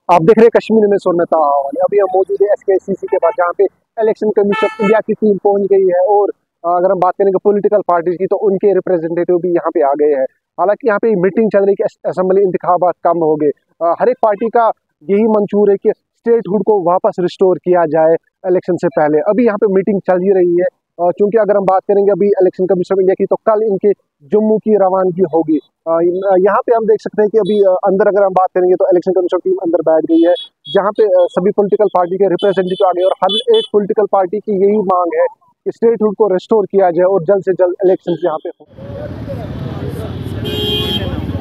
आप देख रहे हैं कश्मीर में सोनता अभी हम मौजूद है SKCC के पास, जहाँ पे इलेक्शन कमीशन इंडिया की टीम पहुंच गई है। और अगर हम बात करेंगे पॉलिटिकल पार्टीज की, तो उनके रिप्रेजेंटेटिव भी यहाँ पे आ गए हैं। हालांकि यहाँ पे मीटिंग चल रही है कि असेंबली इंतखाबात कम हो गए। हर एक पार्टी का यही मंशूर है कि स्टेटहुड को वापस रिस्टोर किया जाए इलेक्शन से पहले। अभी यहाँ पे मीटिंग चल ही रही है, क्योंकि अगर हम बात करेंगे अभी इलेक्शन कमीशन ऑफ इंडिया की, तो कल इनके जम्मू की रवानगी होगी। यहाँ पे हम देख सकते हैं कि अभी अंदर अगर हम बात करेंगे तो इलेक्शन कमीशन टीम अंदर बैठ गई है, जहाँ पे सभी पॉलिटिकल पार्टी के रिप्रेजेंटेटिव आ गए। और हर एक पॉलिटिकल पार्टी की यही मांग है कि स्टेटहुड को रिस्टोर किया जाए और जल्द से जल्द इलेक्शन यहाँ पे हो।